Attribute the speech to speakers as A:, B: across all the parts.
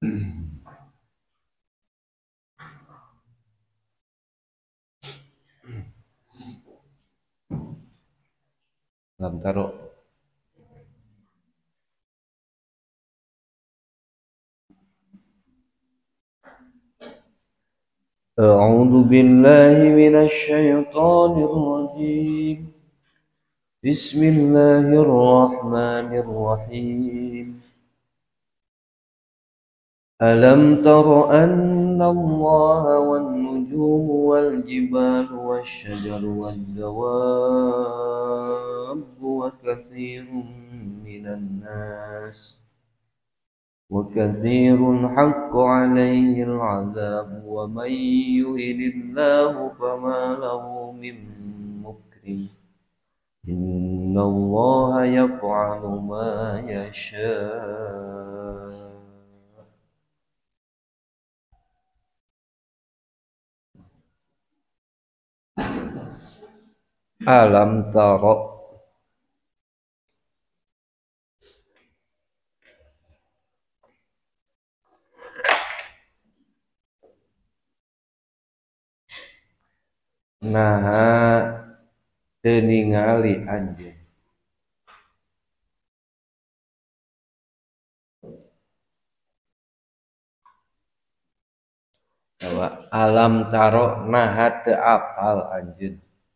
A: Lam taro. أعوذ بالله من الشيطان الرجيم بسم الله الرحمن الرحيم ألم تر أن الله والنجوم والجبال والشجر والدواب وكثير حق عليه العذاب ومن يهن الله فما له من مكرم إن الله يفعل ما يشاء. Alam taro. Naha teu ningali anjeun. Alam taro naha teu apal anjeun.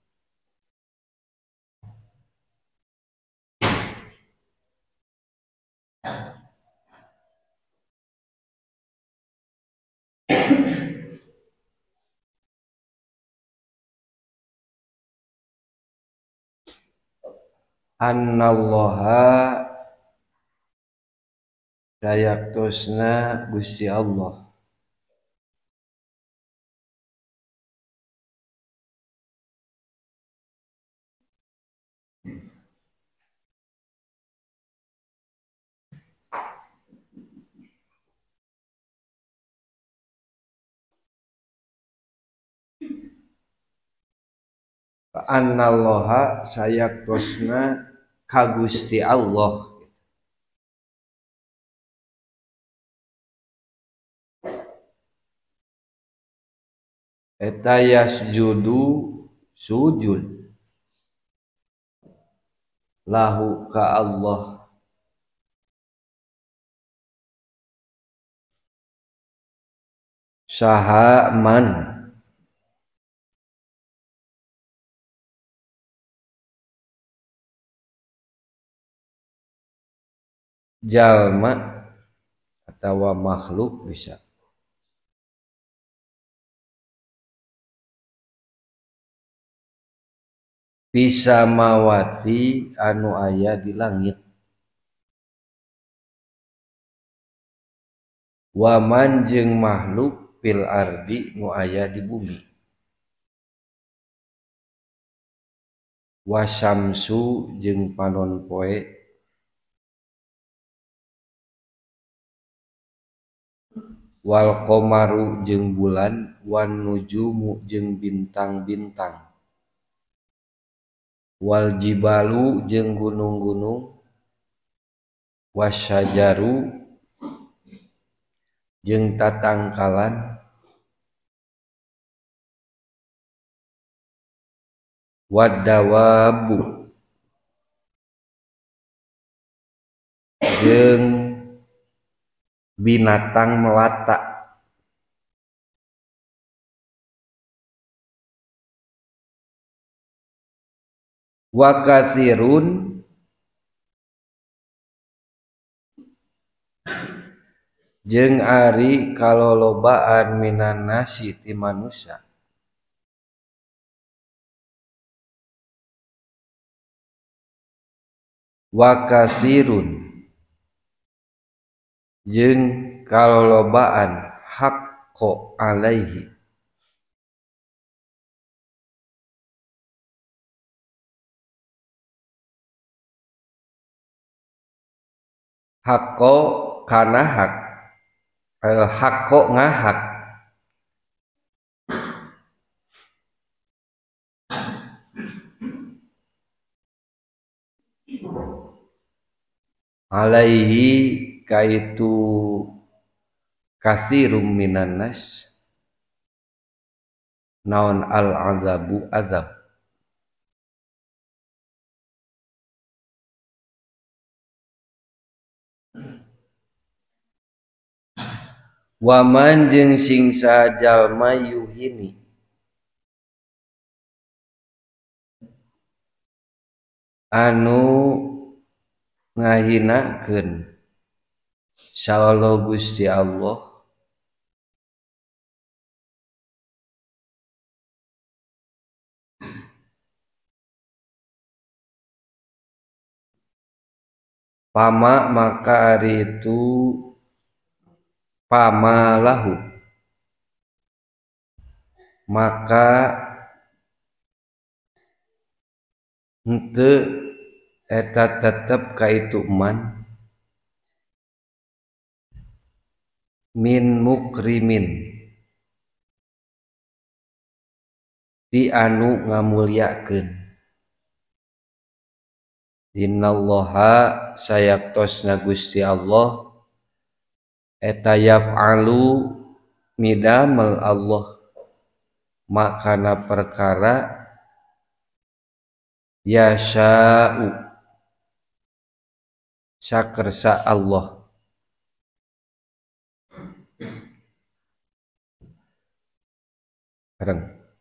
A: Annallaha sayaktosna Gusti Allah sayaktosna ka Gusti Allah eta yasjudu sujud lahu ka Allah saha man jalma atawa makhluk bisa mawati anu aya di langit waman jeung makhluk fil ardi nu aya di bumi wasamsu jeung panon poe wal qomaru jeung bulan wan nujumu jeung bintang-bintang wal jibalu jeung gunung-gunung wasyajaru jeung tatangkalan wadawabu jeung binatang melata wakatsirun jeung ari kalolobaan minan nasi ti manusia wakatsirun jeung kalolobaan haqqo alaihi haqqo kana hak haqqo ngahak alaihi kaitu kasirum minan nas naon al azabu azab. Waman jeung sing sajalma yuhini anu ngahinakeun saallah Gusti Allah pama maka ari itu pamalahu maka henteu eta tetep ka itu man min mukrimin di anu ngamulyakeun. Innallaha sayaktosna Gusti Allah eta yaf'alu midamel Allah makana perkara yasha'u sakersa Allah. Bareng.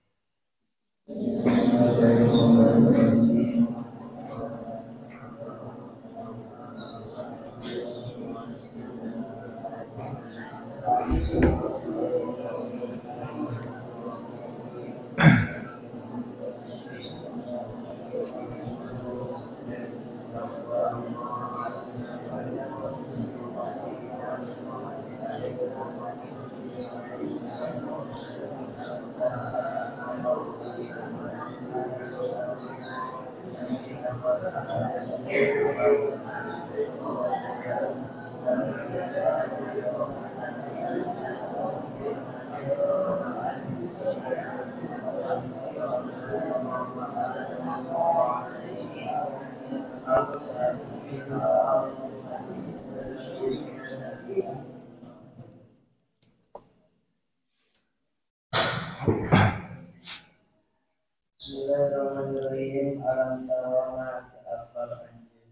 B: Bismillahirrahmanirrahim. Alam tara ma ta'affal anjir.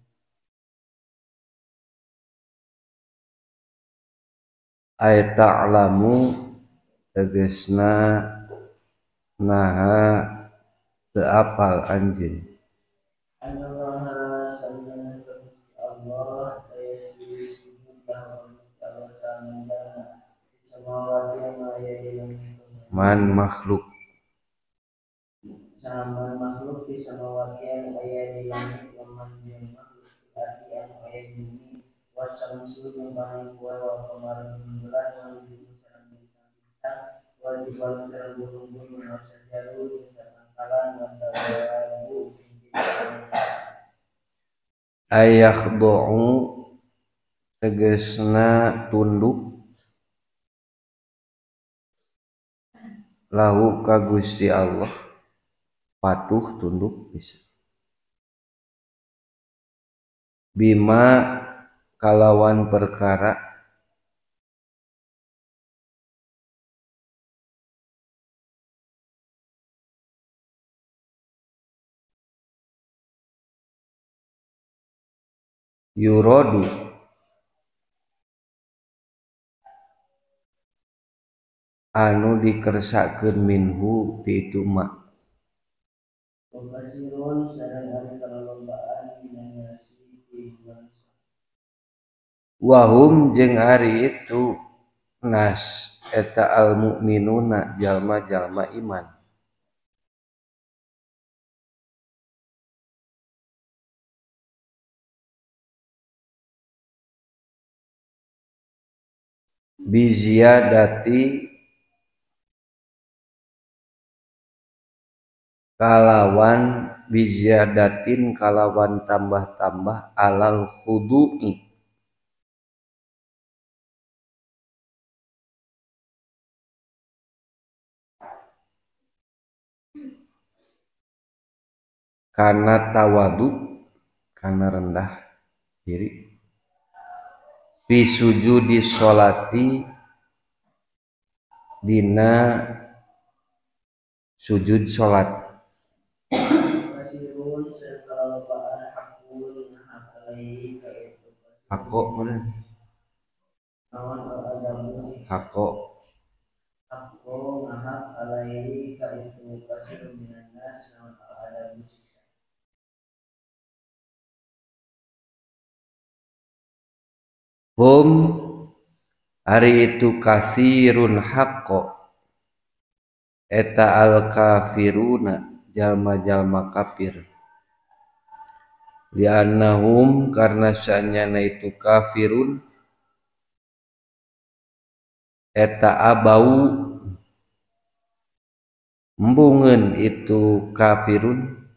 A: Ay ta'lamu tegasna naha teu apal anjeun.
B: Anallaha sanana Gusti Allah ayasjudu sujud lahu Gusti Allah sanana samawati ma aya di langit
A: Man makhluk
B: sama makhluk di samawati yang aya di langit man yang makhluk arti yang aya di bumi wasamsu yang paling kuat wa kemarin bulan wal sareng bintang wal jibal sareng gunung-gunung wa sajaru dan angkalan wa tawabu
A: ayakhdu'u tegasna tunduk lahu ka Gusti Allah patuh tunduk bisa bima kalawan perkara yurodu anu dikersakeun minhu ti itu ma
B: Wabasirun sareng ari kalolombaan minanyasi di manusia.
A: wahum jeung ari itu nas eta al mukminuna jalma-jalma iman biziyadati kalawan biziyadatin kalawan tambah-tambah alal khudu'i kana tawadu kana rendah diri fi sujudi sholati dina sujud salat.
B: Pasirun sekalobaan hakul ngahak alaihi ka itu
A: Hako mana?
B: naon al-adamu siksa
A: Hako.
B: hakko ngahak alaihi ka itu pasirun minan nas naon al-adamu siksa
A: Hum hari itu kasirun hako eta al kafiruna jalma-jalma kafir liannahum karena sanyana itu kafirun eta abau embungeun itu kafirun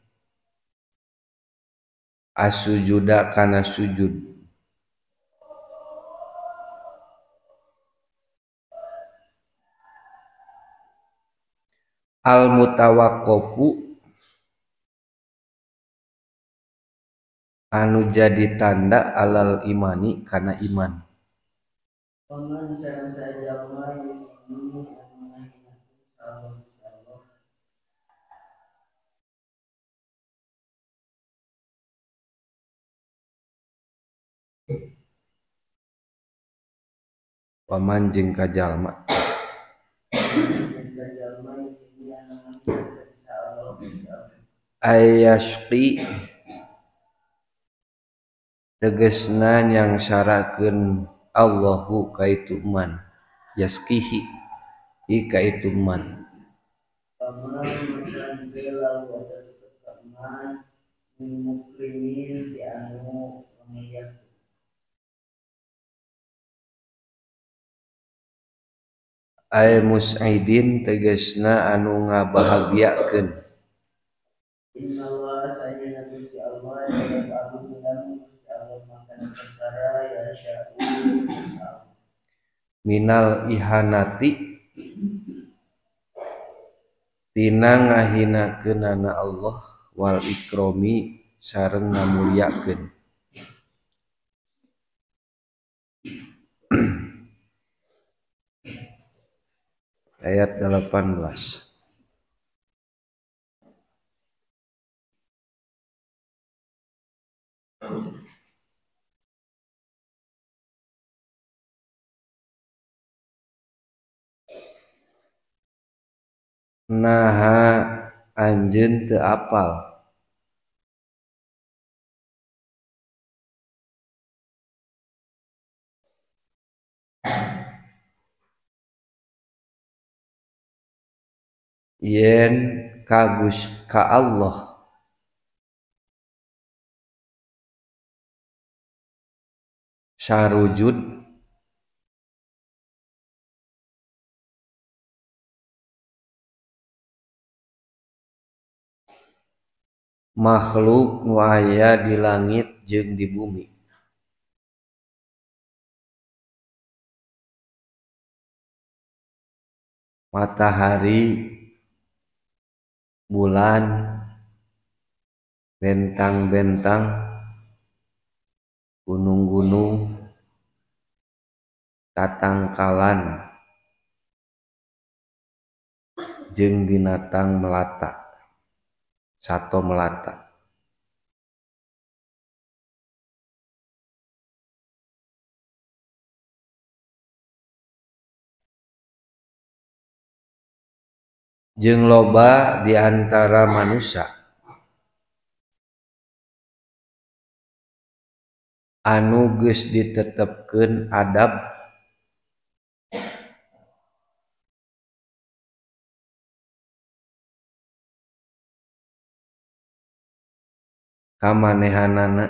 A: asujuda kana sujud al mutawaqqafu anu jadi tanda alal imani kana iman.
B: paman sareng sajalma yang ini anu ngahinakeun sallallahu sallallahu
A: Paman jeung kajalma
B: dan sajalma yang ini anu ngahinakeun sallallahu sallallahu
A: ayashqi tegesna nyang syarakeun Allahu kaitu man yaskihi kaitu man
B: paman makan bela wa paman muklimin di anu ngeliat
A: ay mus'idin tegesna anu ngabahagiakeun.
B: Innallaha sajana Gusti Allah ya Abu Bilang Gusti Allah makan perkara ya sya'u
A: Minal ihanati tina ngahinakeunana Allah wal ikromi sareng ngamuliakeun. Ayat 18. Naha anjeun teu apal yen ka Allah sarujud makhluk nu aya di langit jeung di bumi. Matahari, bulan, bentang-bentang, gunung-gunung, tatangkalan, jeung binatang melata, sato melata. Jeung loba di antara manusia anu geus ditetepkeun adab kamanehanana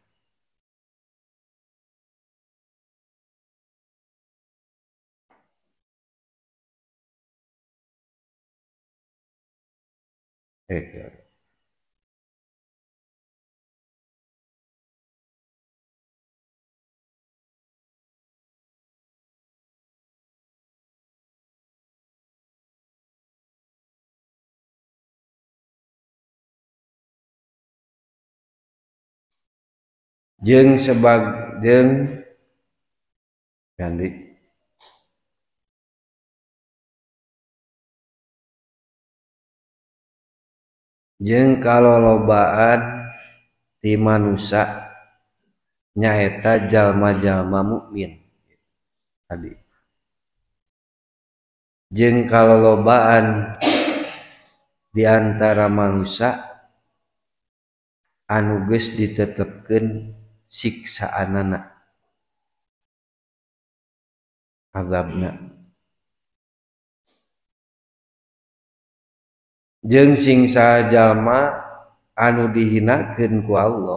A: jeung ganti jeung kalolobaan ti manusia nyaeta jalma-jalma mukmin tadi jeung kalolobaan di antara manusia anu geus ditetepkeun siksaanana azabna jeung sing saha jalma anu dihinakeun ku Allah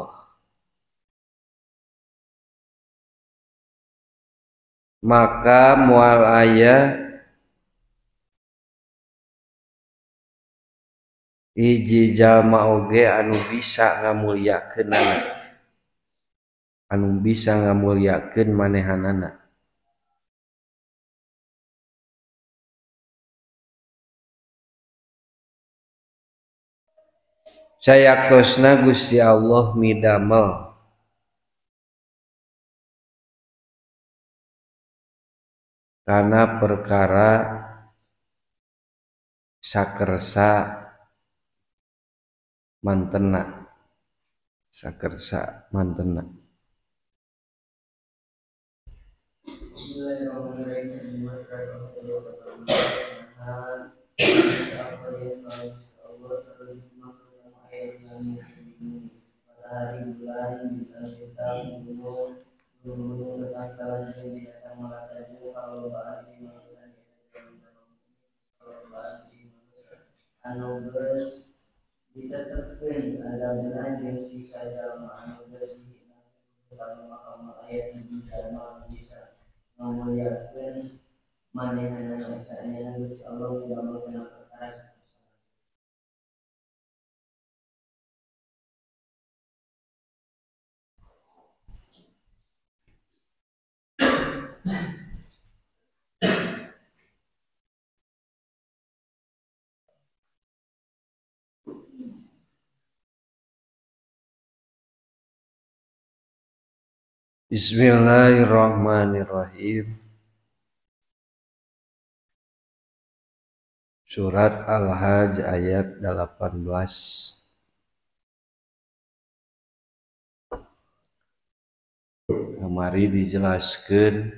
A: maka moal aya hiji jalma oge anu bisa ngamuliakeunana anu bisa ngamuliakeun manehanana sayaktosna Gusti Allah midamel kana perkara sakersa mantenna
B: Bismillahirrahmanirrahim. Matahari, bulan, bintang-bintang, gunung, tekan-tekan, binatang melata, kalau bahan di manusia kalau bahan di manusia anu geus ditetepkeun adabna jeung sisa jalma anu geus dihina bersama mahkamah ayat di jalma bisa ngamuliakeun manehanana saenyana Gusti Allah damel kana perkara sakersa.
A: Bismillahirrahmanirrahim. Surat Al-Hajj ayat 18. Kemari dijelaskeun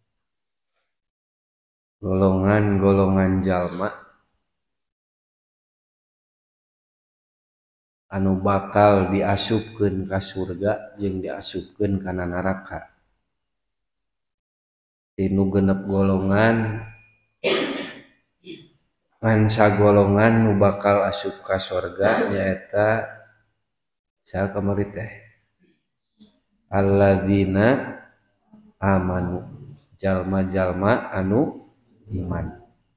A: golongan-golongan jalma anu bakal diasupkeun ka surga jeung diasupkeun kana neraka. Tinu genep golongan ngan sagolongan nu bakal asup ka surga nyaeta saha kamari teh alladzina amanu jalma-jalma anu iman.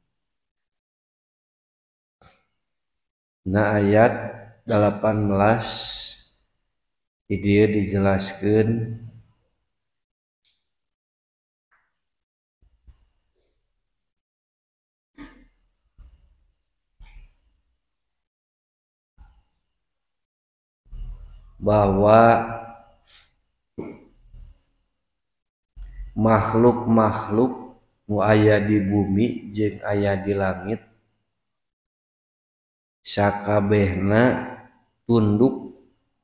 A: Nah ayat 18 di dieu dijelaskeun bahwa makhluk-makhluk nu aya di bumi jeung aya di langit sakabehna tunduk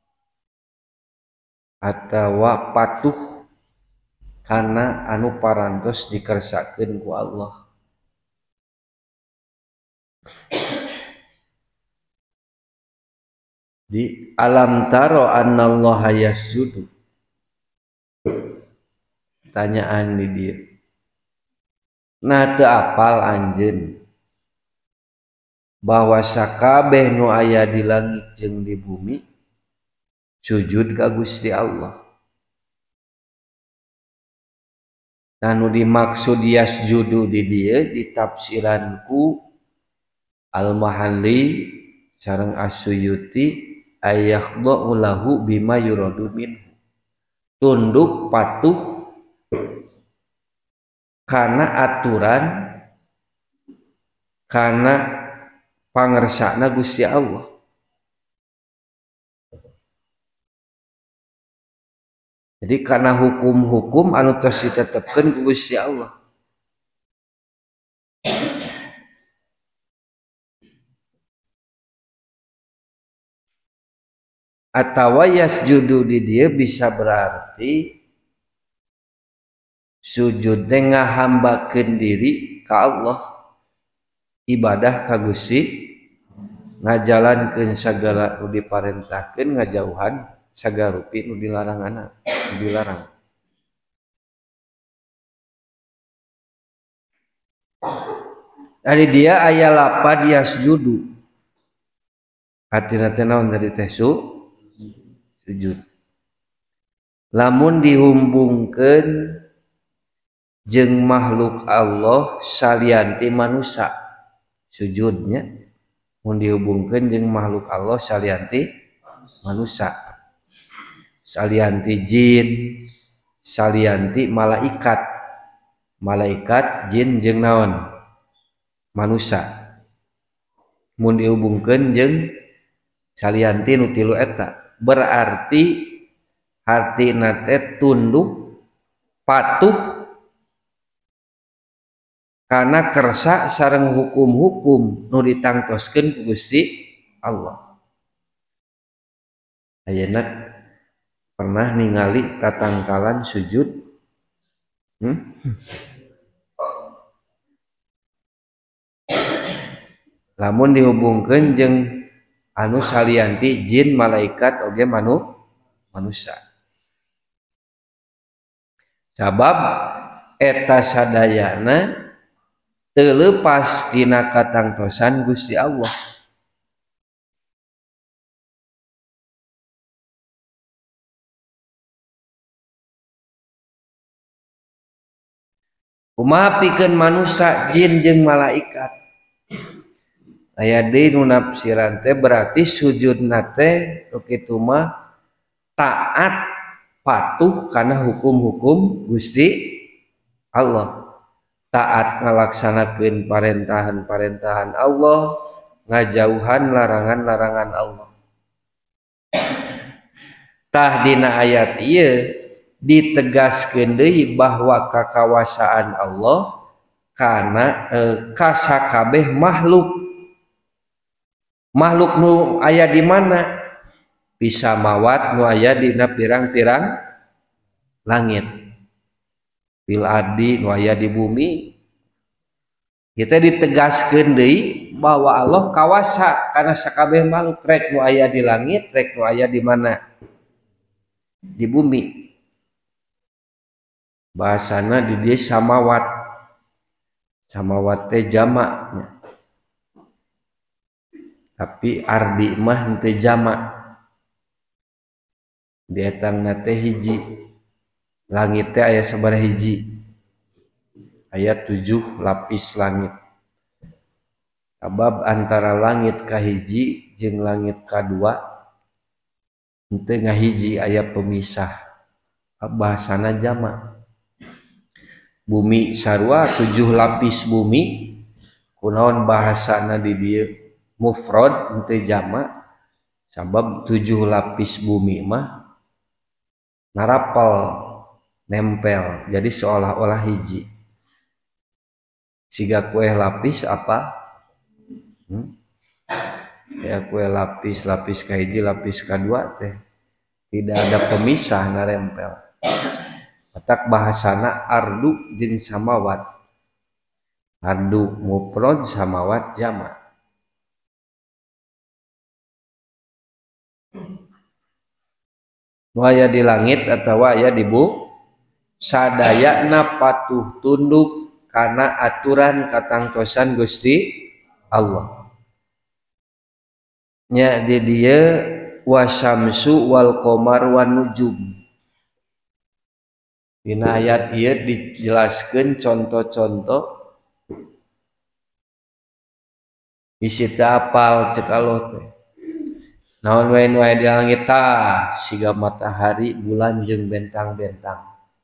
A: atawa patuh kana anu parantos dikersakeun ku Allah. Di alam taro annallaha yasjudu, tanyaan di dieu nah teu apal anjeun bahwa sakabeh nu aya di langit jeung di bumi sujud ka Gusti Allah. Anu dimaksud yasjudu di dieu ditafsiran ku Al-Mahalli sareng As-Suyuti ayakhdhu lahu bima yuradu minhu, tunduk patuh kana aturan kana pangersana Gusti Allah. Jadi karena hukum-hukum anu tos ditetepkeun ku Gusti Allah. atawa yasjudu di dia bisa berarti sujud teh ngahambakeun diri ka Allah, ibadah ka Gusti, ngajalankeun sagala nu diparentahkeun, ngajauhan sagala rupi nu dilarangana, nu dilarang. Dari dia aya lapad yasjudu. Artina teh naon dari teh sujud. Lamun dihumbungkeun jeung makhluk Allah salianti manusia sujudnya, mun dihubungkeun jeung makhluk Allah salianti manusia, salianti jin, salianti malaikat, jin jeung naon manusia, mun dihubungkeun jeung salianti nu tilu eta berarti artina teh tunduk patuh karena kersa sareng hukum-hukum nu ditangtoskeun ku Gusti Allah. Ayeuna pernah ningali tatangkalan sujud? Lamun dihubungkeun jeung anu salianti jin, malaikat oge manusia. Sabab eta sadayana teu leupas tina katangtosan Gusti Allah. Kumaha pikeun manusia, jin jeung malaikat. Aya deui nu nafsiran teh berarti sujudna teh kitu mah taat patuh kana hukum-hukum Gusti Allah. Taat ngalaksanakeun parentahan-parentahan Allah, ngajauhan larangan-larangan Allah. Tah dina ayat ieu ditegaskeun deui bahwa kakawasaan Allah kana kasakabeh makhluk nu aya di mana? Bisa mawat nu aya dina pirang-pirang langit, fil ardi nu aya di bumi. Kita ditegaskeun deui bahwa Allah kawasa kana sakabeh makhluk, rek nu aya di langit, rek nu aya di mana? Di bumi. Bahasana di dieu samawat. Samawat teh jamaknya. Tapi ardi mah henteu jamak. Di etangna teh hiji. Langit teh aya sabaraha hiji? Aya 7 lapis langit. Sabab antara langit kahiji jeung langit kadua henteu ngahiji, aya pemisah. Bahasana jamak. Bumi sarua 7 lapis bumi, kunaon bahasana di dieu mufrad henteu jamak, sabab 7 lapis bumi mah narapal nempel, jadi seolah-olah hiji. Siga kue lapis apa? Ya kue lapis kahiji, lapis kadua teh tidak ada pemisah, narempel. Matak bahasana ardu jeung samawat. Ardu mufrad, samawat jamak. Nu aya di langit atawa aya di bumi sadayana patuh tunduk kana aturan katangtosan Gusti Allah. Nya di dieu wasyamsu wal qamar wan nujum. Dina ayat ieu dijelaskeun contoh-contoh isi teh apal ceuk Allah teh. Naon wae nu aya di langit tah siga matahari, bulan jeung bentang-bentang.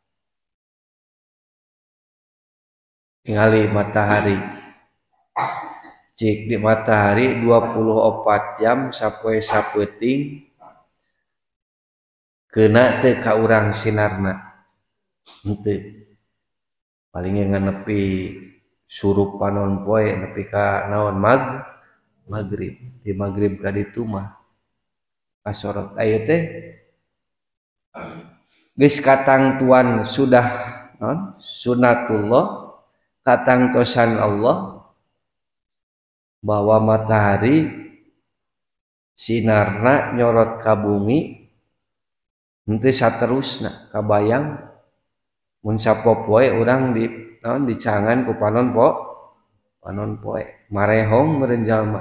A: Tingali matahari. Cik di matahari 24 jam sapoe sapeuting keuna teu ka urang sinarna. Henteu. Paling nganepi surup panon poe nepi ka naon maghrib. Di maghrib ka ditu mah kasorot aya teh geus katangtuan sudah sunatullah katangtosan Allah bahwa matahari sinarna nyorot ka bumi henteu saterusna kabayang mun sapopoe urang dicangan ku panon poe marehong meureun jalma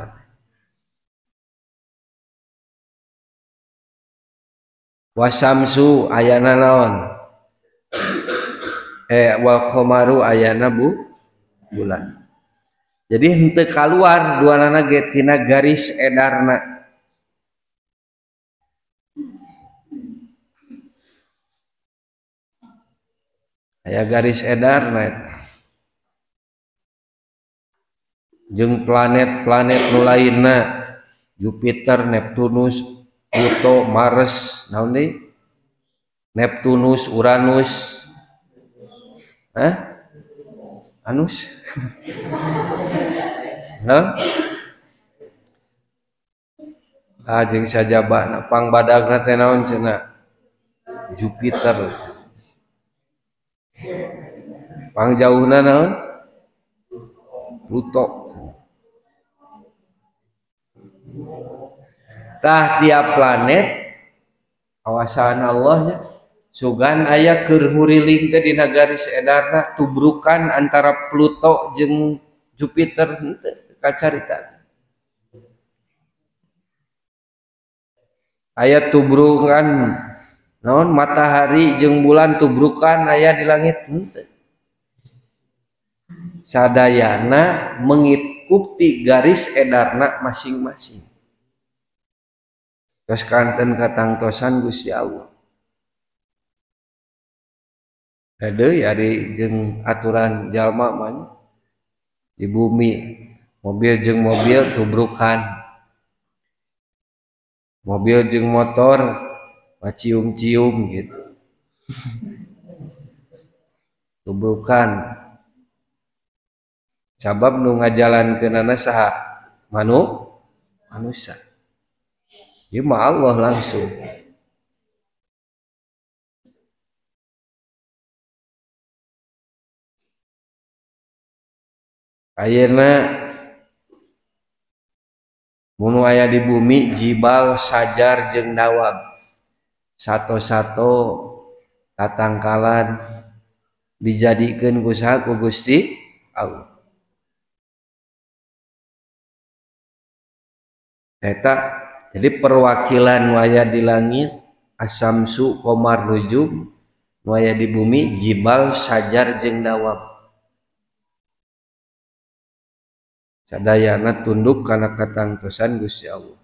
A: wasamsu ayana naon wal qamaru ayana bulan jadi henteu kaluar duanana ge tina garis edarna aya garis edarna eta jeung planet-planet nu lainna Jupiter, Neptunus, Pluto, Mars, naon deui? Neptunus, Uranus. Anus? Hah? Jeung sajabana pangbadagna teh naon cenah? Jupiter. Pangjauhna naon? Pluto. Tah tiap planet awasan Allahnya sugan aya keur huriling teh dina garis edarna tubrukan antara Pluto jeung Jupiter henteu kacarita aya tubrukan naon matahari jeung bulan tubrukan aya di langit henteu sadayana mengikuti garis edarna masing-masing tos kanten katangtosan Gusti Allah. Deui ari jeung aturan jalma mah di bumi mobil jeung mobil tubrukan. Mobil jeung motor cium-cium gitu. Tubrukan. Sabab nu ngajalankeunana saha? Manusia. Ieu mah Allah langsung. Ayeuna mun aya di bumi jibal sajar jeung dawab. Sato-sato tatangkalan dijadikeun ku saha ku Gusti Allah. Eta jadi perwakilan waya di langit asamsu qamar nujum waya di bumi jibal sajar jeung dawab sadayana tunduk kana katangtosan Gusti Allah.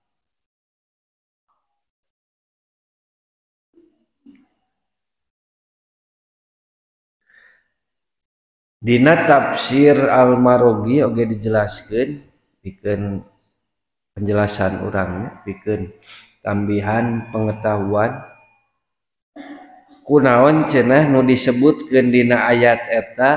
A: Dina tafsir Al-Maraghi oge dijelaskeun pikeun penjelasan urang pikeun tambihan pengetahuan kunaon cenah nu disebutkeun dina ayat eta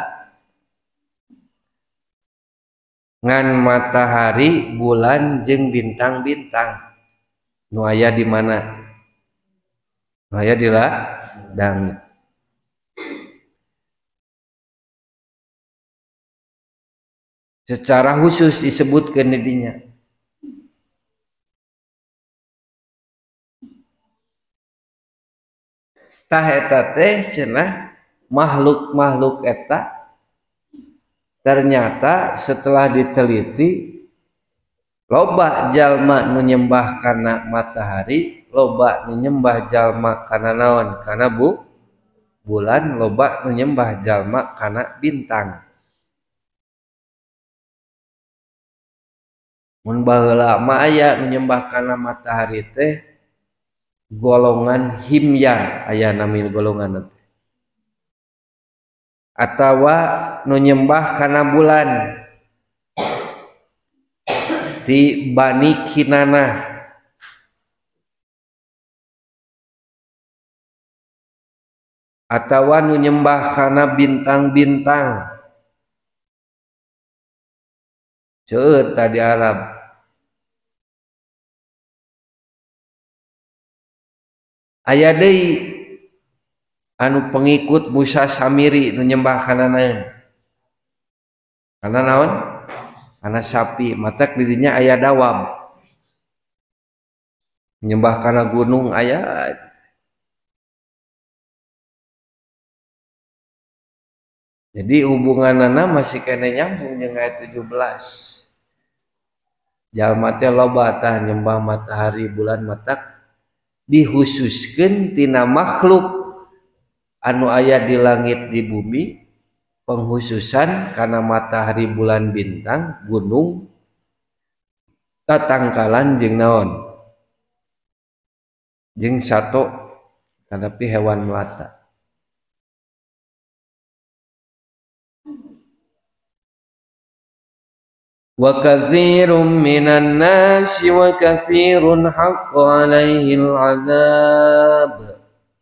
A: ngan matahari bulan jeung bintang-bintang nu aya di mana nu aya di langit secara khusus disebutkeun di dinya. Tah eta teh cenah makhluk-makhluk eta ternyata setelah diteliti loba jalma nu nyembah kana matahari, loba nu nyembah jalma kana naon? Kana bulan, loba nu nyembah jalma kana bintang. Mun baheula mah aya nu nyembah kana matahari teh golongan himyar aya nami golongan teh atawa nu nyembah kana bulan di Bani Kinanah atawa nu nyembah kana bintang-bintang seueur tadi Arab aya deui anu pengikut Musa Samiri nu nyembah kana naon, kana naon, kana sapi, matak dirinya aya dawab nyembah kana gunung aya. Jadi hubunganana masih kena nyambung jeung ayat 17. Jalma teh loba tah nyembah matahari bulan matak dihususkeun tina makhluk anu aya di langit di bumi, penghususan karena matahari bulan bintang gunung tatangkalan jeung naon jeung sato tanapi hewan melata. Wa katsirum minan nasi wa katsirun haqqa 'alaihil 'adzab.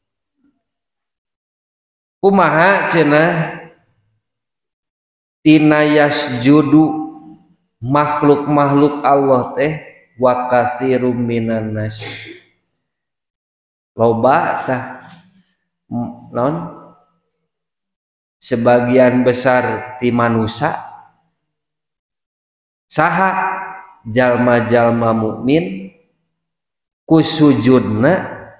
A: Kumaha cenah tina yasjudu makhluk-makhluk Allah teh wa katsirum minan nas. Loba tah naon sebagian besar ti manusia saha jalma-jalma mukmin ku sujudna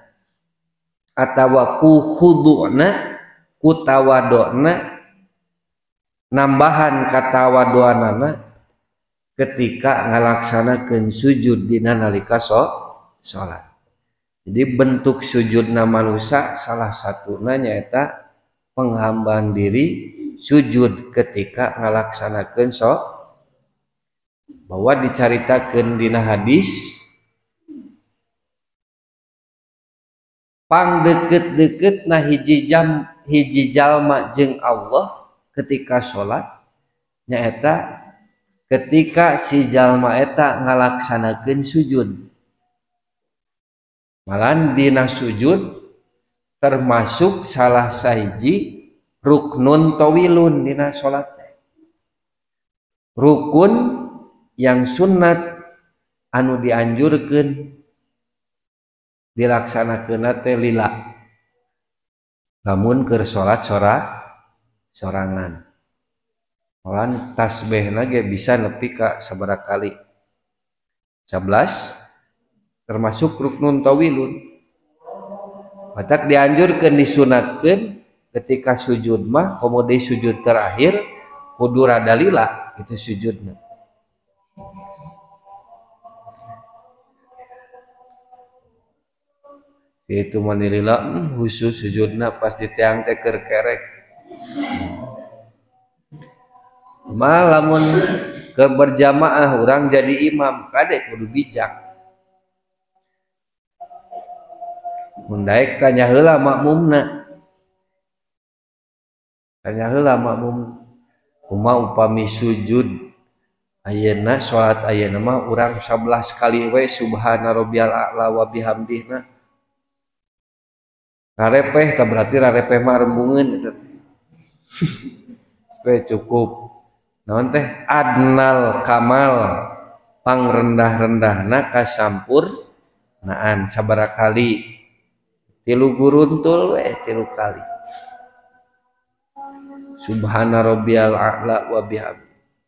A: atawa ku khudu'na ku tawadona nambahan katawadoanana ketika ngalaksanakeun sujud dina nalika salat. Jadi bentuk sujudna manusia salah satuna nyaeta penghambaan diri sujud ketika ngalaksanakeun salat. Bahwa dicaritakeun dina hadis pang deket-deketna hiji jalma jeung Allah ketika salat nyaeta ketika si jalma eta ngalaksanakeun sujud. Malan dina sujud termasuk salah sahiji ruknun tawilun dina salat. Rukun yang sunat anu dianjurkeun dilaksanakeun teh lila lamun keur salat sorangan. Malan tasbihna ge bisa nepi ka sabaraha kali? 11 termasuk ruknun tawilun. Matak dianjurkeun disunatkeun ketika sujud mah komode sujud terakhir kudu rada lila itu sujudna. Itu manilila khusus sujudna pas diteang teh keur kerek. Malamun ke berjamaah urang jadi imam kade kudu bijak. Mun daek tanya heula makmumna. Tanya heula makmum kumaha upami sujud ayeuna salat ayeuna mah urang 11 kali we subhana rabbiyal a'la wa bihamdihna. Rarepeh tah berarti rarepeh mah rembungeun eta teh. Supaya cukup. Naon teh adnal kamal pangrendah-rendahna kasampurnaan sabaraha kali? 3 guruntul we 3 kali. Subhana rabbiyal a'la wa bihamdih.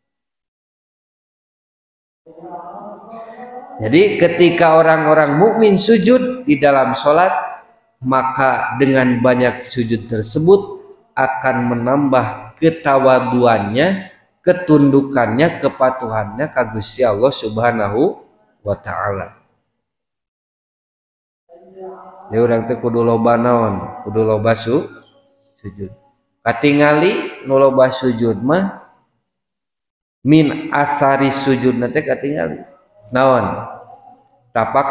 A: Jadi ketika orang-orang mukmin sujud di dalam salat, maka dengan banyak sujud tersebut akan menambah ketawaduannya, ketundukannya, kepatuhannya ka Gusti Allah Subhanahu wa taala. Jadi urang teh kudu loba naon? Kudu loba sujud. Katingali nu loba sujud mah min asari sujudna teh katingali naon? Tapak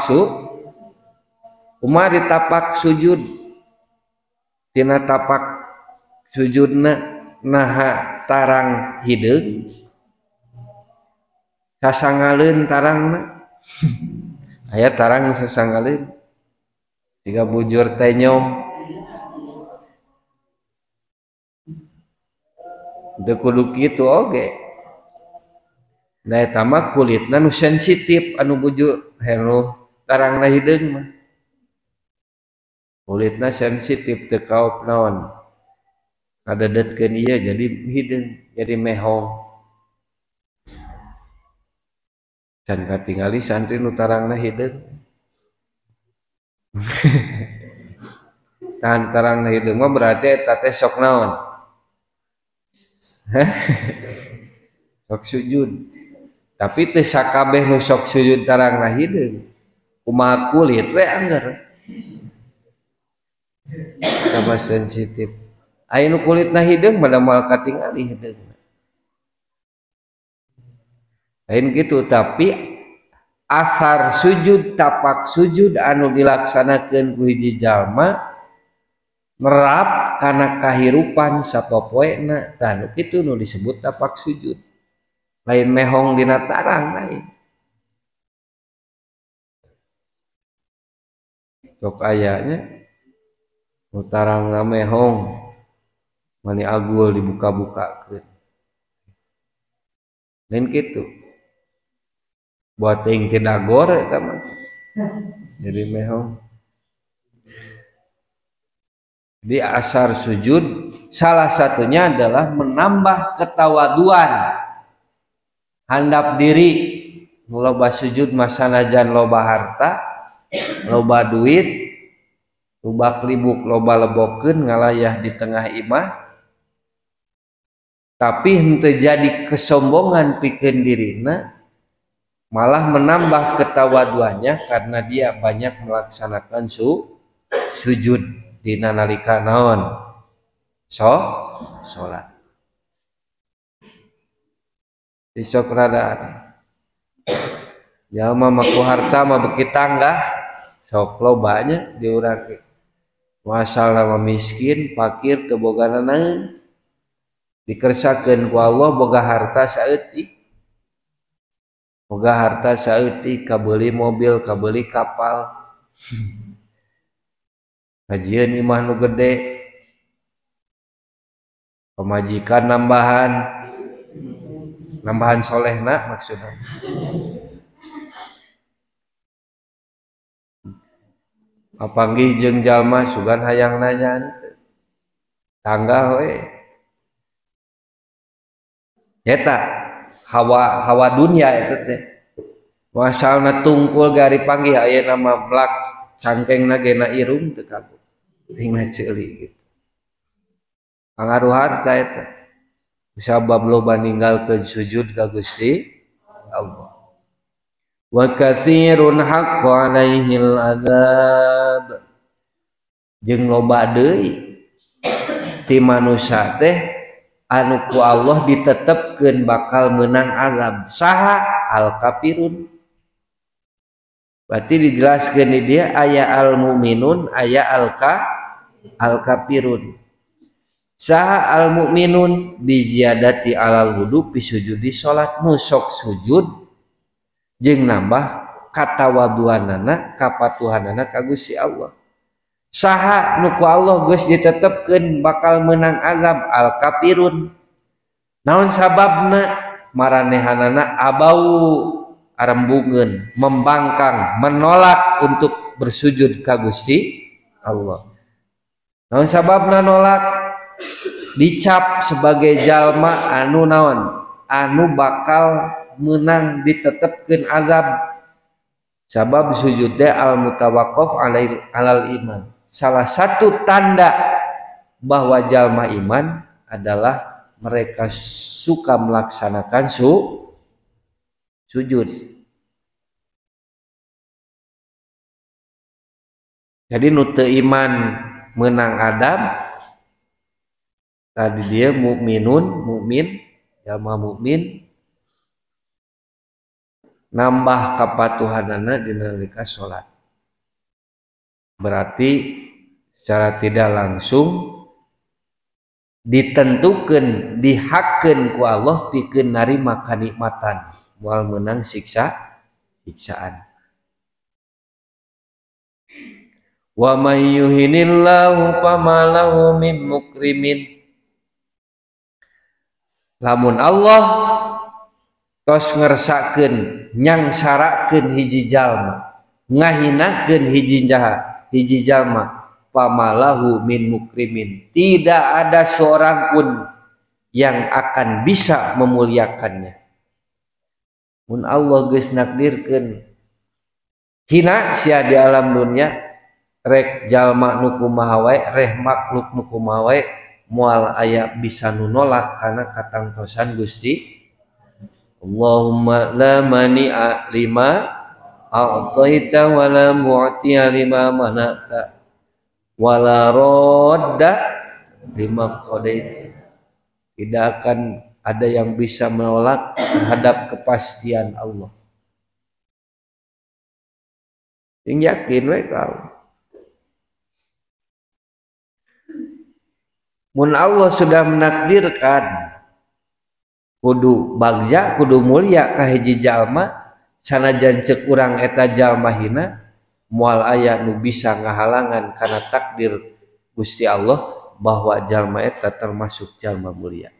A: umar ditapak sujud tina tapak sujudna naha tarang hideung sasangaleun tarangna aya tarang sasangaleun siga bujur teh nyom teu kudu kitu oge. Da eta mah kulitna nu sensitif anu bujur helu tarangna hideung mah. kulitna sensitif teu kaop naon kadedetkeun ieu jadi hideung jadi mehong can katingali santri nu tarangna hideung tahan tarangna hideung mah berarti eta teh sok naon sok sujud tapi teu sakabeh nu sok sujud tarangna hideung kumaha kulit we anggar sama sensitif aya nu kulitna hideung mah moal katingali hideung lain gitu tapi asar sujud tapak sujud anu dilaksanakeun ku hiji jalma merap kana kahirupan sapopoena tah nu kitu nu disebut tapak sujud lain mehong dina tarang lain sok ayanya nu tarangna mehong mani agul dibuka-bukakeun lain kitu buat yang tidak gore teman jadi mehong di asar sujud salah satunya adalah menambah ketawaduan handap diri loba sujud masanajan loba harta loba duit loba klibuk loba lebokeun ngalayah di tengah imah tapi henteu jadi kesombongan pikeun dirina malah menambah ketawaduannya karena dia banyak melaksanakan sujud dina nalika naon salat isok radaan jalma maku harta mah beki tangga sok lobanya diurang masal nama miskin fakir teu boga naon dikersakeun ku Allah boga harta saeutik boga harta saeutik kabeuli mobil kabeuli kapal kajian imah nu gede pemajikan nambahan solehna maksudna papanggih jeung jalma sugan hayang nanya tangga we eta hawa dunia eta teh masalna tungkul gari panggih aya nama blak cangkengna gena irung teu kabur tingna ceuli gitu pangaruh harta eta sabab loba ninggalkeun sujud ka Gusti Allah wa katsirun haqqa alaihil adzab jeung loba deui ti manusia teh anu ku Allah ditetepkeun bakal meunang azab saha al kafirun berarti dijelaskeun di dia aya al mukminun aya al kafirun saha al mukminun bi ziyadati alal wudu fi sujudi salat nu sok sujud jeung nambah katawaduanana kapatuhanana ka Gusti Allah saha nu ku Allah geus ditetepkeun bakal meunang azab al kafirun naon sababna maranehanana abau arembungeun membangkang menolak untuk bersujud ka Gusti Allah naon sababna nolak dicap sebagai jalma anu naon anu bakal menang ditetepkeun azab sabab sujud teh al mutawaqqaf alal iman salah satu tanda bahwa jalma iman adalah mereka suka melaksanakan sujud. Jadi nu teu iman menang adab tadi dia mukmin jalma mukmin nambah kapatuhanana di nalika salat. Berarti secara tidak langsung ditentukan dihakkeun ku Allah pikeun narima kanikmatan moal meunang siksaan. Wa may yuhinillahu famalahu min mukrimin. Lamun Allah tos ngersakeun nyangsarakeun hiji jalma ngahinakeun hiji jalma famalahu min mukrimin. Tidak ada seorang pun yang akan bisa memuliakannya. Mun Allah geus nakdirkeun hina sia di alam dunia, rek jalma nu kumaha wae, reh makhluk nu kumaha wae moal aya bisa nu nolak kana katangtosan Gusti. Allahumma la mani'a lima a'taita wa la mu'tiya lima mana'ta wa la radda lima qadaita. Tidak akan ada yang bisa menolak terhadap kepastian Allah. Sing yakin we kau. Mun Allah sudah menakdirkan kudu bagja, kudu mulia ka hiji jalma, sanajan ceuk urang eta jalma hina, moal aya nu bisa ngahalangan kana takdir Gusti Allah bahwa jalma eta termasuk jalma mulia.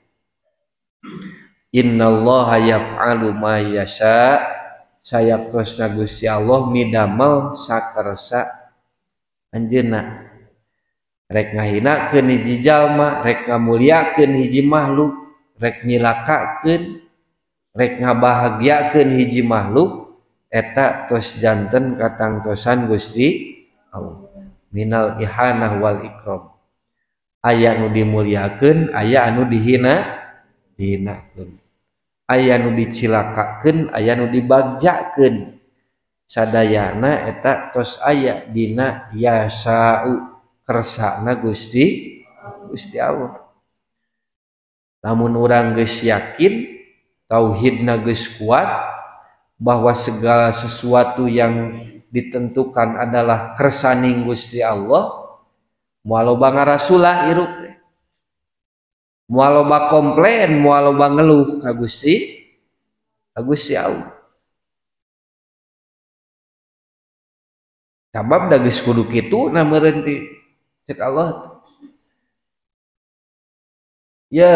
A: Innallaha yaf'alu ma yasha, sayaptosna Gusti Allah midamel sakarsa anjeunna. Rek ngahinakeun hiji jalma, rek ngamuliakeun hiji makhluk, rek nyilakakeun, rek ngabahagiakeun hiji makhluk, eta tos janten katangtosan Gusti Allah. Minal ihanah wal ikram. Aya nu dimuliakeun, aya anu dihinakeun. Aya nu dicilakakeun, aya nu dibagjakeun. Sadayana eta tos aya dina yasa'u kersana Gusti Allah. Namun orang geus yakin tauhidna geus kuat bahwa segala sesuatu yang ditentukan adalah kersaning Gusti Allah, moal loba ngarasulah iruk teh, moal loba komplain, moal loba ngeluh ka Gusti Allah. Sabab da geus kudu kitu na meureun ti cek Allah. Ya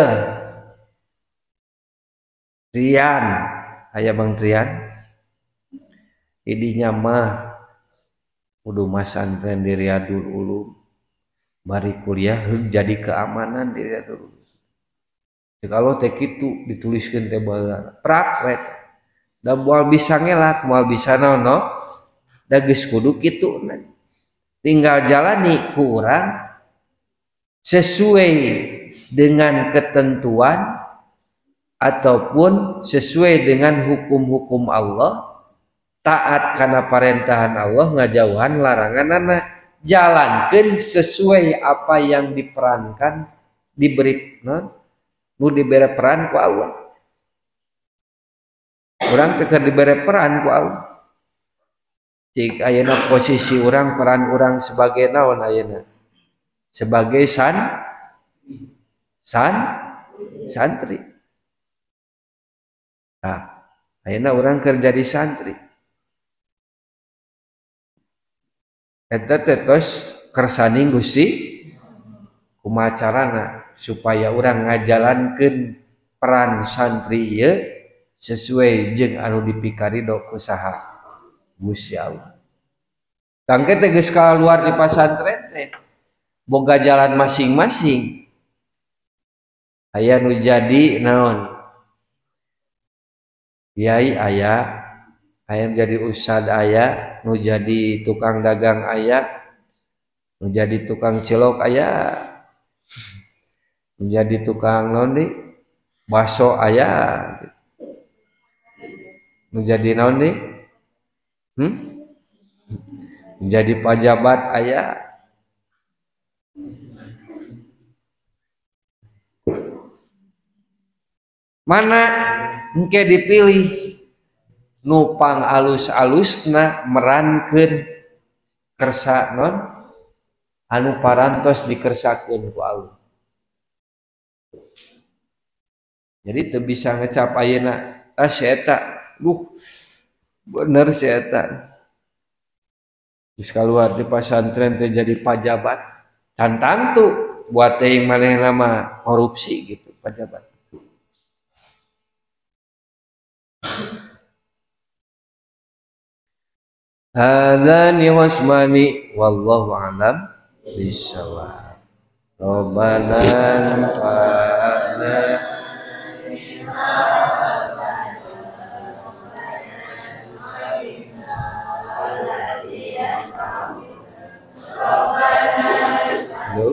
A: Rian, aya Bang Rian, idinya mah kudu masantren di Riyadul Ulum, bari kuliah jadi keamanan di Riyadul Ulum. Kalau teh kitu dituliskeun teh baheula praktek, da moal bisa ngelak, moal bisa naon da geus kudu kitu. Tinggal jalani ku urang sesuai dengan ketentuan ataupun sesuai dengan hukum-hukum Allah, taat karena perintahan Allah, ngajauhan laranganana, jalankeun sesuai apa yang diperankan, diberi nu diberi peran ku Allah. Urang teh diberi peran ku Allah. Cik ayeuna posisi urang, peran urang sebagai naon ayeuna? Sebagai santri. Nah, ayeuna urang kerja di santri. Eta teh tos kersaning Gusti kumaha carana supaya urang ngajalankeun peran santri ieu sesuai jeung anu dipikarido ku saha Gusti Allah. Tangke teh geus kaluar di pasantren teh boga jalan masing-masing. Aya nu jadi naon? Kiai aya jadi ustad aya, nu jadi tukang dagang aya, nu jadi tukang cilok aya, nu jadi tukang naon deui? Baso aya. Nu jadi naon deui? Jadi pejabat aya. Mana engke dipilih nupang alus-alusna merankeun kersa non anu parantos dikersakeun ku Allah. Jadi teu bisa ngecap ayeuna si eta bener si eta geus kaluar di pasantren teh jadi pejabat, can tantu buat teuing manehna mah korupsi gitu pejabat. Hadzani wasmani wallahu a'lam. bisawab. Robbana anfa'na Loh?